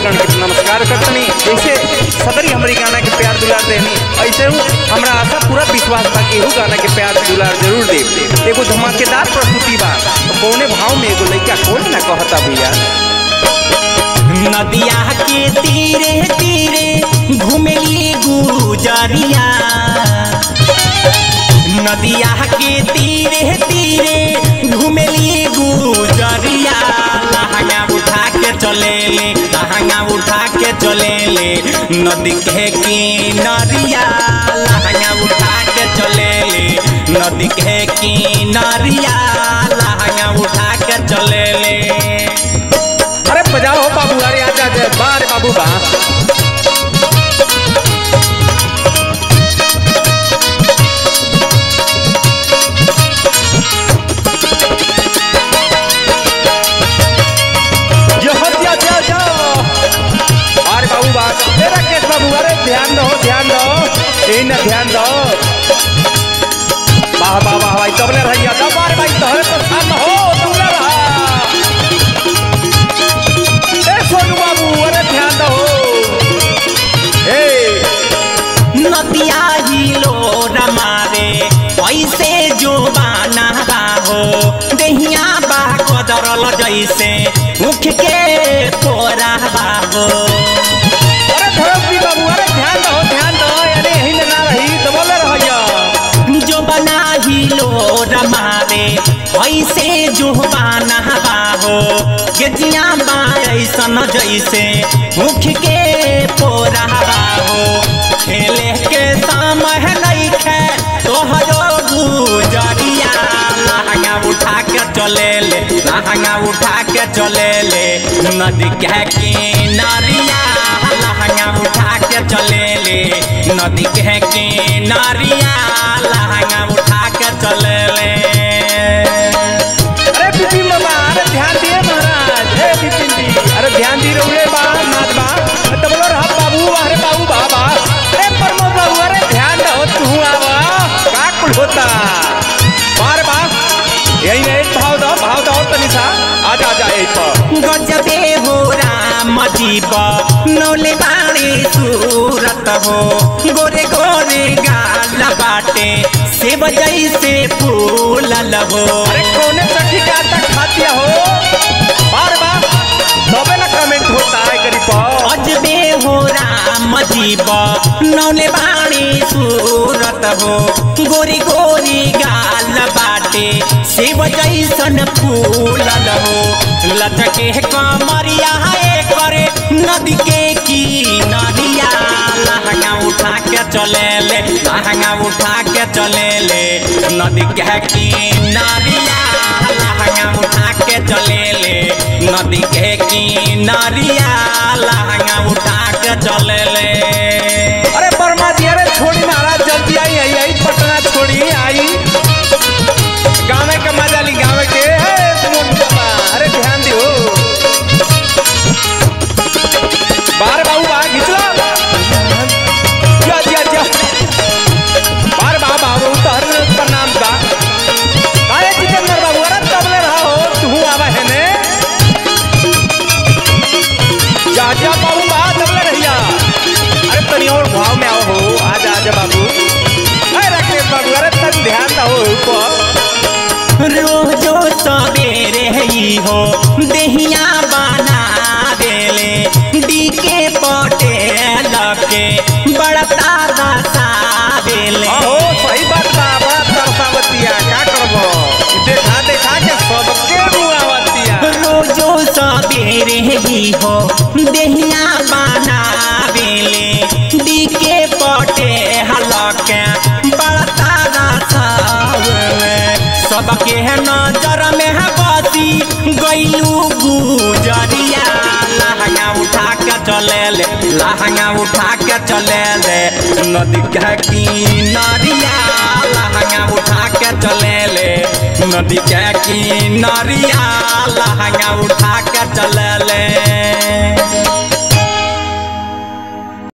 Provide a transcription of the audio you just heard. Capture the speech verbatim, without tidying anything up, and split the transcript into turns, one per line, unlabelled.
श्रोतागण के नमस्कार करतनी। जैसे सदरी हमारी गाना के प्यार दुलार देनी, ऐसे हूँ हमरा आशा पूरा विश्वास था कि गाना के प्यार दुलार जरूर दे। एगो धमाकेदार प्रस्तुति बा, तो कौने भाव में एगो लड़का कौन ना कहता भैया।
नदिया के तीरे तीरे घुमेली गुजरिया, नदिया के तीरे तीरे घुमेली गुजरिया। लहंगा उठा के चले ले, लहंगा उठा के चले ले नदी के किनारिया। लहंगा उठा के चले ले नदी के किनारिया। लहंगा उठा के चले ले।
अरे बजाओ हो बाबू, अरे आजा आजा बारे बाबू बा। अरे बाबू बा, तेरा केस बाबू, अरे ध्यान दो ध्यान दो, यही ना ध्यान दो। वाह वाह वाह भाई, तबले रहिया तब अरे भाई तोहरे तो सामने हो तबले रहा। सोनू बाबू अरे ध्यान दो।
नदिया हिलो न मारे ऐसे जो बाना हो, दहिया बा कदरल जैसे मुख के तोरा बाबो।
अरे धरती बाबू अरे ध्यान दो ध्यान दो, अरे यही ना रही दबले रहिया।
जो बना हिलो न मारे ऐसे जो बाना हो, गेजिया बा ऐसन जैसे मुख के पोरा हो। खेले के सामह नहीं खे तोहरो गुजरिया। लहंगा उठा के चले ले, लहंगा उठा के चले ले नदी के किनारिया। लहंगा उठा के चले ले नदी के किनारिया। लहंगा उठा के चले ले।
अरे बिपिन बाबा अरे ध्यान दिए महाराज, हे बिपिन जी अरे ध्यान दी रहुए बा नाथ बा तबलो रहा बाबू। अरे बाबू बाबा अरे प्रमोद बाबू अरे ध्यान दो तू आवा का कुल होता बार बा। यही एक भाव दो भाव दो तनिसा आजा आजा एक
गजबे हो राम जीवा नौले बाणी सूरत हो। गोरे गोरे गाल बाटे सेब जैसे फूल लहो।
अरे कौने सखी का तक खातिया हो बार बार तबे ना कमेंट होता है करीब।
अजबे हो राम जीवा नौले बाणी सूरत हो। गोरी गोरी गाल बाटे सेब जैसन फूल लहो। लचके कमरिया करे नदी के किनारिया। लहंगा उठा के चले ले, लहंगा उठा के चले ले नदी के किनारिया। लहंगा उठा के चले ले नदी के किनारिया। लहंगा उठा के चले ले।
अरे वर्मा जी अरे छोड़ी महाराज जल्दी आई आई आई पटना छोड़ी आई गावे के मजा ली गावे के। अरे ध्यान दियो बार बाबू बाहर खींचो जा जा जा बार बाबा बाबू तहर प्रणाम का काहे जितेंद्र बाबू अरे तबले रहा हो तू आवा है ने जा जा बाबू बा तबले रहिया। अरे तनी और भाव में आओ हो आजा आजा बाबू। अरे राकेश बाबू अरे तन ध्यान दो ऊपर।
रोजो सवेरे ही हो दहिया बना देले डी के पटेल के बड़ता दशा देले।
हो सही बात बा, बड़ा तरसावतिया का करबो देखा देखा के सबके मुआवतिया।
रोजो सवेरे ही हो दहिया बना देले डी के पटेल के बड़ता दशा देले। सबके नजर में है बसी गईलू गुजरिया। लहंगा उठा के चले ले, लहंगा उठा के चले ले नदी के किनारिया। लहंगा उठा के चले ले नदी के किनारिया। लहंगा उठा के चले ले।